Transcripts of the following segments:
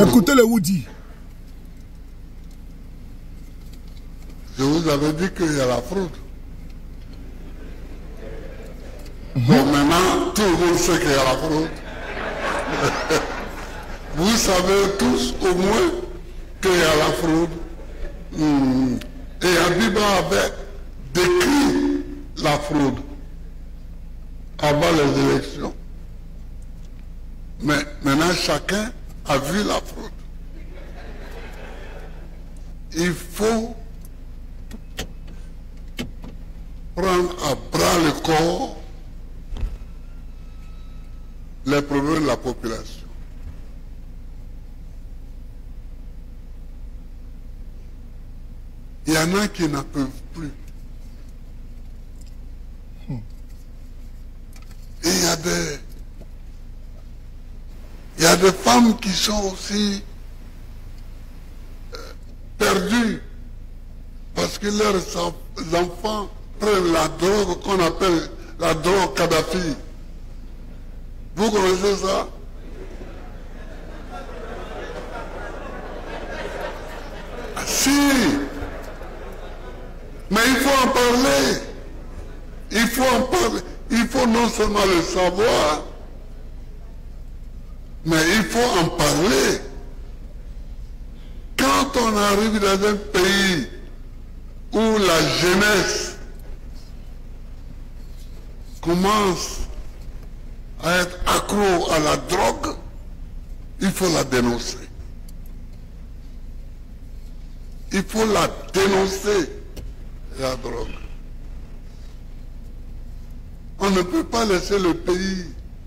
Écoutez le Woody. Je vous avais dit qu'il y a la fraude. Bon, maintenant, tout le monde sait qu'il y a la fraude. Vous savez tous au moins qu'il y a la fraude. Et Abiba avait décrit la fraude avant les élections. Mais maintenant, chacun a vu la fraude. Il faut prendre à bras le corps les problèmes de la population. Il y en a qui n'en peuvent plus. Et il y a des femmes qui sont aussi perdues parce que leurs enfants prennent la drogue qu'on appelle la drogue Kadhafi. Vous connaissez ça? Si. Mais il faut en parler. Il faut en parler. Il faut non seulement le savoir, mais il faut en parler. Quand on arrive dans un pays où la jeunesse commence à être accro à la drogue, il faut la dénoncer. Il faut la dénoncer, la drogue. On ne peut pas laisser le pays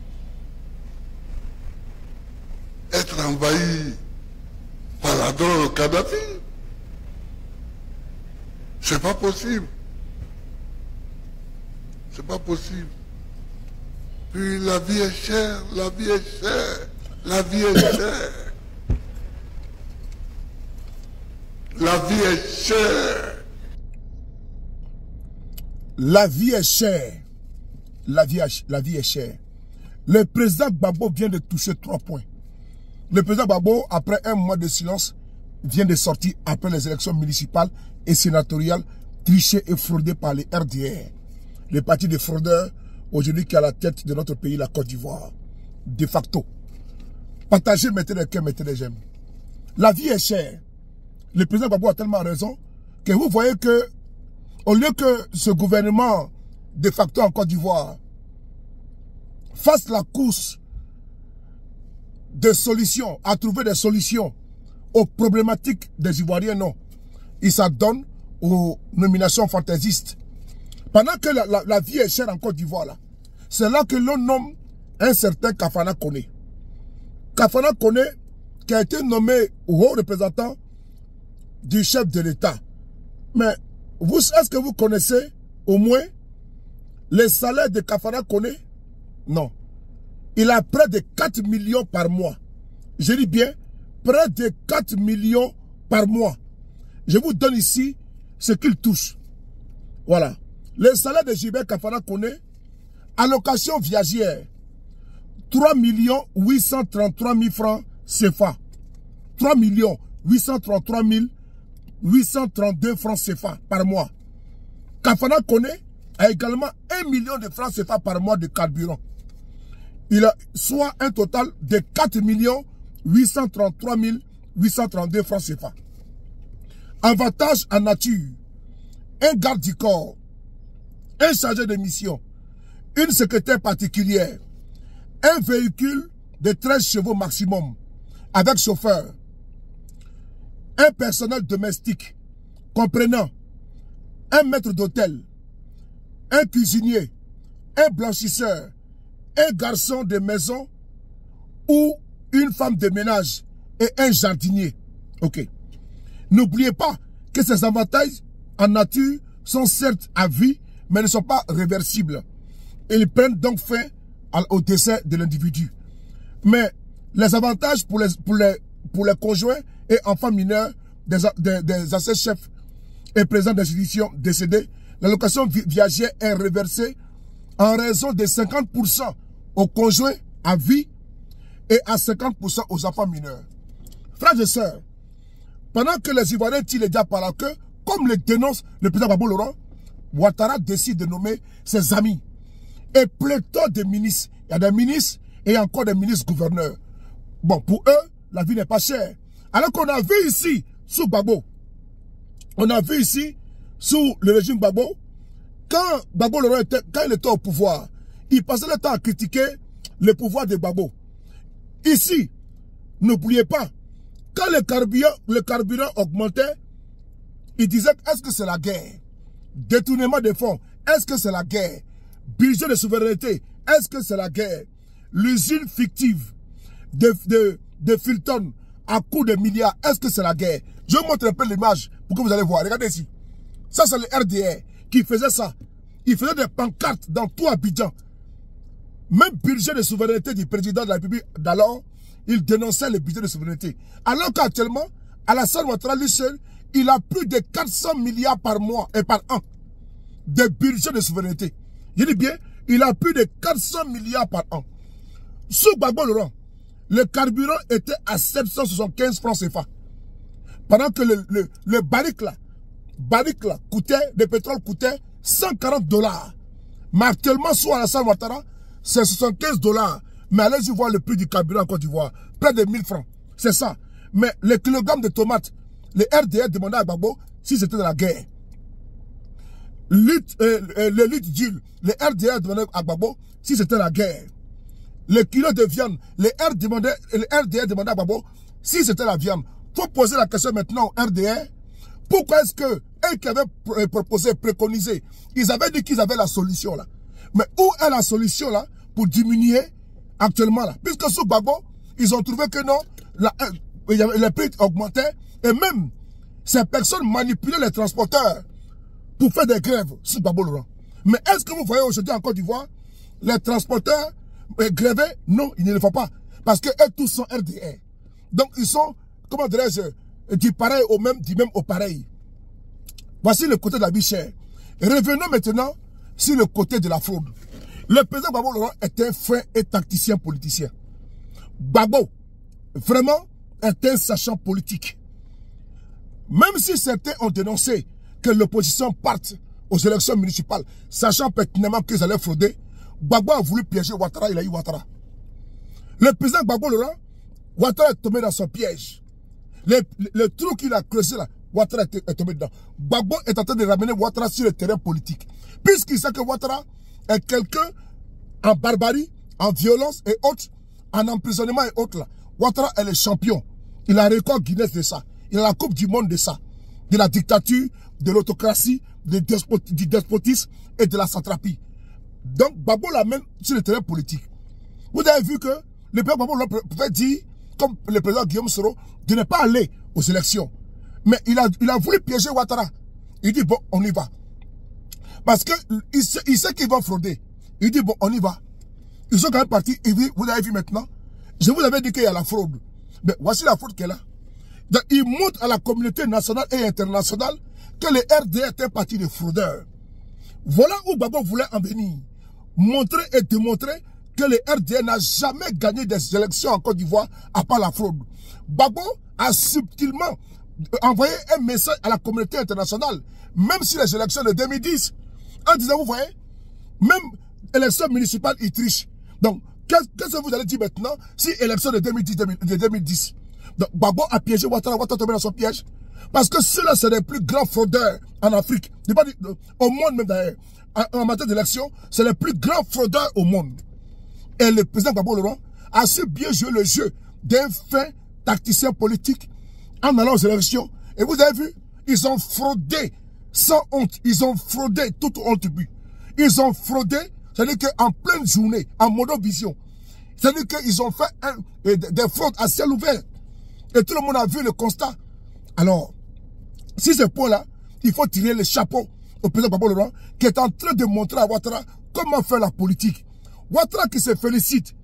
être envahi par la drogue Kadhafi. C'est pas possible. C'est pas possible. Puis la vie est chère, la vie est chère, la vie est chère. La vie est chère. La vie est chère. La vie est chère. Le président Gbagbo vient de toucher 3 points. Le président Gbagbo, après un mois de silence, vient de sortir après les élections municipales et sénatoriales trichées et fraudées par les RDR. Le parti des fraudeurs, aujourd'hui qui est à la tête de notre pays, la Côte d'Ivoire. De facto. Partagez, mettez des cœurs, mettez des j'aime. La vie est chère. Le président Gbagbo a tellement raison que vous voyez que, au lieu que ce gouvernement de facto en Côte d'Ivoire fasse la course de solutions, à trouver des solutions aux problématiques des Ivoiriens, non. Il s'adonne aux nominations fantaisistes. Pendant que la vie est chère en Côte d'Ivoire, là, c'est là que l'on nomme un certain Kafana Koné. Kafana Koné, qui a été nommé haut représentant du chef de l'État. Mais est-ce que vous connaissez au moins les salaires de Kafana Koné? Non. Il a près de 4 millions par mois. Je dis bien, près de 4 millions par mois. Je vous donne ici ce qu'il touche. Voilà. Le salaire de Gilbert Kafana Koné, allocation viagère, 3 833 000 francs CFA. 3 833 832 francs CFA par mois. Kafana Koné a également 1 million de francs CFA par mois de carburant. Il a soit un total de 4 833 832 francs CFA. Avantage en nature, un garde du corps, un chargé de mission, une secrétaire particulière, un véhicule de 13 chevaux maximum avec chauffeur, un personnel domestique comprenant un maître d'hôtel, un cuisinier, un blanchisseur, un garçon de maison ou une femme de ménage et un jardinier. Ok. N'oubliez pas que ces avantages en nature sont certes à vie, mais ne sont pas réversibles. Ils prennent donc fin au décès de l'individu. Mais les avantages pour les conjoints et enfants mineurs des anciens chefs et présidents d'institutions décédés, l'allocation viagère est reversée en raison de 50% aux conjoints à vie et à 50% aux enfants mineurs. Frères et sœurs, pendant que les Ivoiriens tirent les diables par la queue, comme le dénonce le président Gbagbo Laurent, Ouattara décide de nommer ses amis. Et pléthore de ministres. Il y a des ministres et encore des ministres gouverneurs. Bon, pour eux, la vie n'est pas chère. Alors qu'on a vu ici, sous Gbagbo, on a vu ici, sous le régime Gbagbo, quand Gbagbo Laurent quand il était au pouvoir, il passait le temps à critiquer le pouvoir de Gbagbo. Ici, n'oubliez pas, quand le carburant augmentait, il disait, est-ce que c'est la guerre? Détournement des fonds, est-ce que c'est la guerre? Budget de souveraineté, est-ce que c'est la guerre? L'usine fictive de Filton à coût de milliards, est-ce que c'est la guerre? Je vous montre un peu l'image pour que vous allez voir. Regardez ici. Ça, c'est le RDR qui faisait ça. Il faisait des pancartes dans tout Abidjan. Même budget de souveraineté du président de la République d'alors, il dénonçait le budget de souveraineté. Alors qu'actuellement, Alassane Ouattara, lui seul, il a plus de 400 milliards par mois et par an de budget de souveraineté. Je dis bien, il a plus de 400 milliards par an. Sous Gbagbo Laurent, le carburant était à 775 francs CFA. Pendant que le barrique là coûtait, le pétrole coûtait 140 $. Mais actuellement, sous Alassane Ouattara, c'est 75 $. Mais allez-y voir le prix du carburant en Côte d'Ivoire. Près de 1000 francs. C'est ça. Mais le kilogramme de tomates, le RDR demandait à Gbagbo si c'était de la guerre. Le litre d'huile, le RDR demandait à Gbagbo si c'était la guerre. Le kilo de viande, le RDR demandait à Gbagbo si c'était la viande. Il faut poser la question maintenant au RDR. Pourquoi est-ce que eux qui avaient proposé, préconisé, ils avaient dit qu'ils avaient la solution là. Mais où est la solution là pour diminuer actuellement là? Puisque sous Gbagbo, ils ont trouvé que non, les prix augmentaient et même ces personnes manipulaient les transporteurs pour faire des grèves sous Gbagbo Laurent. Mais est-ce que vous voyez aujourd'hui en Côte d'Ivoire, les transporteurs grévés? Non, ils ne le font pas. Parce que eux tous sont RDR. Donc ils sont, comment dirais-je, du pareil au même, du même au pareil. Voici le côté de la vie chère. Revenons maintenant sur le côté de la fraude. Le président Gbagbo Laurent est un fin et tacticien politicien. Gbagbo, vraiment, est un sachant politique. Même si certains ont dénoncé que l'opposition parte aux élections municipales, sachant pertinemment qu'ils allaient frauder, Gbagbo a voulu piéger Ouattara, il a eu Ouattara. Le président Gbagbo Laurent, Ouattara est tombé dans son piège. Le trou qu'il a creusé là, Ouattara est tombé dedans. Gbagbo est en train de ramener Ouattara sur le terrain politique. Puisqu'il sait que Ouattara est quelqu'un en barbarie, en violence et autres, en emprisonnement et autres là. Ouattara est le champion. Il a le record Guinness de ça. Il a la coupe du monde de ça. De la dictature, de l'autocratie, du despotisme et de la satrapie. Donc, Gbagbo l'amène sur le terrain politique. Vous avez vu que le président Gbagbo pouvait dire, comme le président Guillaume Soro, de ne pas aller aux élections. Mais il a voulu piéger Ouattara. Il dit, bon, on y va. Parce qu'il sait qu'ils vont frauder. Il dit, bon, on y va. Ils sont quand même partis. Vous avez vu maintenant. Je vous avais dit qu'il y a la fraude. Mais voici la fraude qu'elle a. Donc, il montre à la communauté nationale et internationale que le RDR est un parti de fraudeurs. Voilà où Gbagbo voulait en venir. Montrer et démontrer que le RDR n'a jamais gagné des élections en Côte d'Ivoire à part la fraude. Gbagbo a subtilement envoyé un message à la communauté internationale, même si les élections de 2010, en disant, vous voyez, même élections municipales, ils trichent. Donc, qu'est-ce que vous allez dire maintenant si élection de 2010 Donc, Gbagbo a piégé Ouattara, Ouattara tombé dans son piège. Parce que ceux-là, c'est les plus grands fraudeurs en Afrique. Au monde même d'ailleurs. En matière d'élection, c'est les plus grands fraudeurs au monde. Et le président Gbagbo Laurent a su bien jouer le jeu d'un fin tacticien politique en allant aux élections. Et vous avez vu, ils ont fraudé sans honte. Ils ont fraudé toute honte but. Ils ont fraudé, c'est-à-dire qu'en pleine journée, en monovision. C'est-à-dire qu'ils ont fait des fraudes à ciel ouvert. Et tout le monde a vu le constat. Alors, si c'est pour là, il faut tirer le chapeau au président Gbagbo Laurent qui est en train de montrer à Ouattara comment faire la politique. Ouattara qui se félicite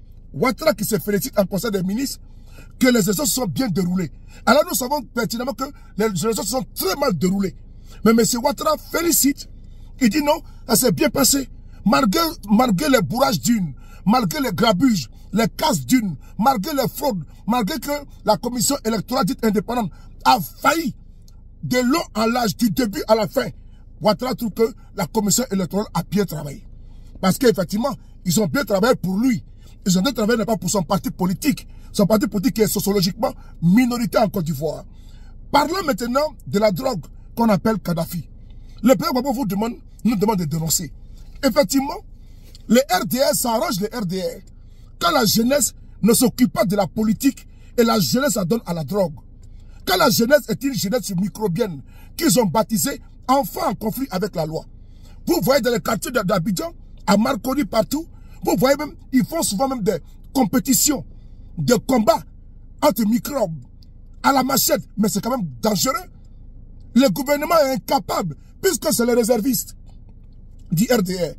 en conseil des ministres que les élections sont bien déroulées. Alors nous savons pertinemment que les élections sont très mal déroulées. Mais M. Ouattara félicite. Il dit non, ça s'est bien passé. Malgré les bourrages d'une, malgré les grabuges, les casse d'une, malgré les fraudes, malgré que la commission électorale dite indépendante a failli de long en large, du début à la fin, Ouattara trouve que la commission électorale a bien travaillé. Parce qu'effectivement, ils ont bien travaillé pour lui. Ils ont bien travaillé n'est pas pour son parti politique. Son parti politique qui est sociologiquement minoritaire en Côte d'Ivoire. Parlons maintenant de la drogue qu'on appelle Kadhafi. Le président Gbagbo nous demande de dénoncer. Effectivement, les RDR, ça arrange les RDR. Quand la jeunesse ne s'occupe pas de la politique et la jeunesse s'adonne à la drogue. Quand la jeunesse est une jeunesse microbienne qu'ils ont baptisée enfant en conflit avec la loi. Vous voyez dans les quartiers d'Abidjan, à Marconi, partout, vous voyez même, ils font souvent même des compétitions, des combats entre microbes à la machette, mais c'est quand même dangereux. Le gouvernement est incapable, puisque c'est les réservistes du RDR.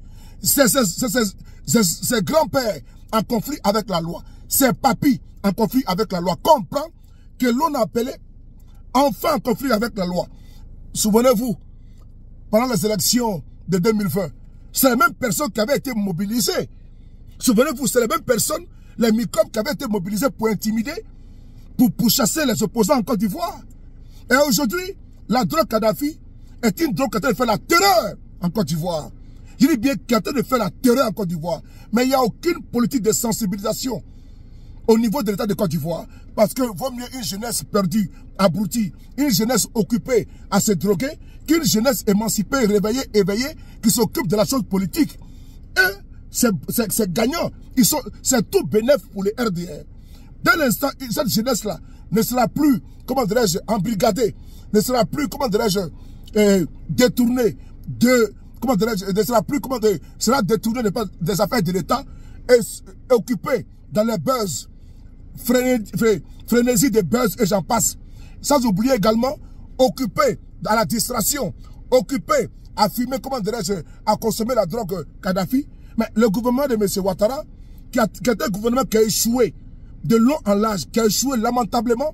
C'est grands-pères en conflit avec la loi. C'est papy en conflit avec la loi. Comprend que l'on appelait enfant en conflit avec la loi. Souvenez-vous, pendant les élections de 2020, c'est les mêmes personnes qui avaient été mobilisées. Souvenez-vous, c'est les mêmes personnes, les microbes qui avaient été mobilisés pour intimider, pour chasser les opposants en Côte d'Ivoire. Et aujourd'hui, la drogue Kadhafi est une drogue qui est en train de faire la terreur en Côte d'Ivoire. Je dis bien qui est en train de faire la terreur en Côte d'Ivoire. Mais il n'y a aucune politique de sensibilisation au niveau de l'État de Côte d'Ivoire. Parce que vaut mieux une jeunesse perdue, abrutie, une jeunesse occupée à se droguer, qu'une jeunesse émancipée, réveillée, éveillée, qui s'occupe de la chose politique. Et c'est gagnant. C'est tout bénéfice pour les RDR. Dès l'instant, cette jeunesse-là ne sera plus, comment dirais-je, embrigadée, ne sera plus, comment dirais-je, détournée de, comment dirais-je, ne sera plus, sera détournée des affaires de l'État et occupée dans les buzz, frénésie des buzz et j'en passe. Sans oublier également, occupée dans la distraction, occupée à fumer, comment dirais-je, à consommer la drogue Kadhafi. Mais le gouvernement de M. Ouattara, qui est un gouvernement qui a échoué de long en large, qui a échoué lamentablement,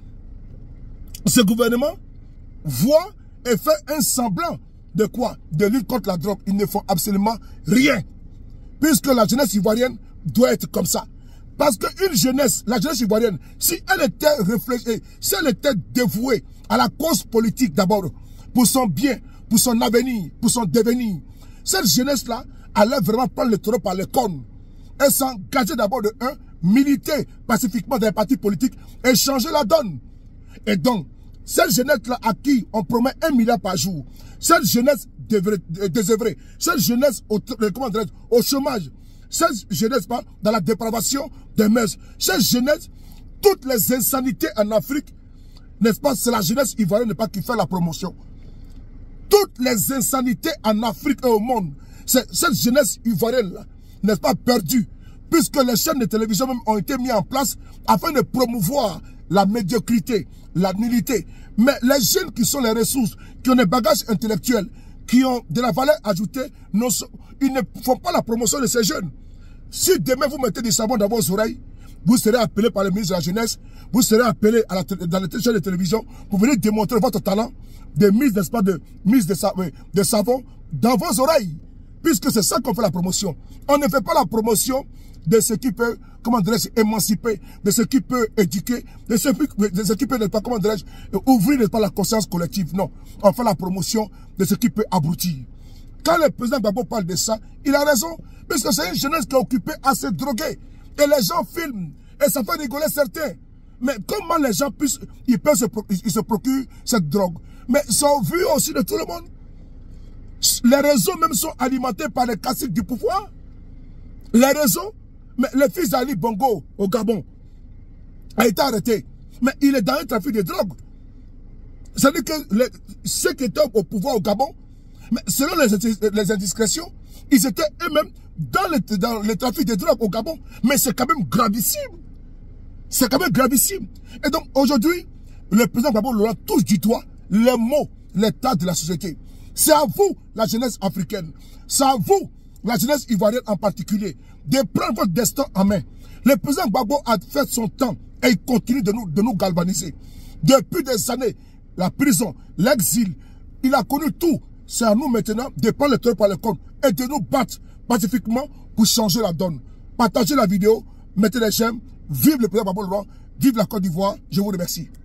ce gouvernement voit et fait un semblant de quoi? De lutte contre la drogue. Ils ne font absolument rien. Puisque la jeunesse ivoirienne doit être comme ça. Parce qu'une jeunesse, la jeunesse ivoirienne, si elle était réfléchie, si elle était dévouée à la cause politique d'abord, pour son bien, pour son avenir, pour son devenir, cette jeunesse-là allait vraiment prendre le taureau par les cornes et s'engager d'abord de un, militer pacifiquement dans les partis politiques et changer la donne. Et donc, cette jeunesse-là à qui on promet 1 milliard par jour, cette jeunesse désœuvrée, cette jeunesse au chômage, cette jeunesse dans la dépravation des mœurs, cette jeunesse, toutes les insanités en Afrique, n'est-ce pas, c'est la jeunesse ivoirienne qui fait la promotion. Toutes les insanités en Afrique et au monde, c'est cette jeunesse ivoirienne-là, n'est-ce pas, perdue, puisque les chaînes de télévision même ont été mises en place afin de promouvoir la médiocrité, la nullité. Mais les jeunes qui sont les ressources, qui ont des bagages intellectuels, qui ont de la valeur ajoutée, ils ne font pas la promotion de ces jeunes. Si demain vous mettez du savon dans vos oreilles, vous serez appelé par le ministre de la Jeunesse, vous serez appelé dans les chaînes de télévision pour venir démontrer votre talent de mise, n'est-ce pas, de savon dans vos oreilles. Puisque c'est ça qu'on fait la promotion. On ne fait pas la promotion de ce qui peut, comment dirais-je, émanciper, de ce qui peut éduquer, de ce qui peut, n'est-ce pas, comment dirais-je, ouvrir, n'est-ce pas, la conscience collective. Non. On fait la promotion de ce qui peut abrutir. Quand le président Gbagbo parle de ça, il a raison. Puisque c'est une jeunesse qui est occupée à se droguer. Et les gens filment. Et ça fait rigoler certains. Mais comment les gens ils se procurent cette drogue? Mais ils sont vus aussi de tout le monde. Les réseaux même sont alimentés par les caciques du pouvoir. Les réseaux, mais le fils d'Ali Bongo au Gabon a été arrêté. Mais il est dans un trafic de drogue. C'est-à-dire que ceux qui étaient au pouvoir au Gabon, mais selon les indiscrétions, ils étaient eux-mêmes dans le trafic de drogue au Gabon. Mais c'est quand même gravissime. C'est quand même gravissime. Et donc aujourd'hui, le président Gbagbo Laurent touche du doigt les mots, l'état de la société. C'est à vous, la jeunesse africaine. C'est à vous, la jeunesse ivoirienne en particulier, de prendre votre destin en main. Le président Gbagbo a fait son temps et il continue de nous galvaniser. Depuis des années, la prison, l'exil, il a connu tout. C'est à nous maintenant de prendre le taureau par les cornes et de nous battre pacifiquement pour changer la donne. Partagez la vidéo. mettez des j'aime. Vive le président Gbagbo Leron, vive la Côte d'Ivoire. Je vous remercie.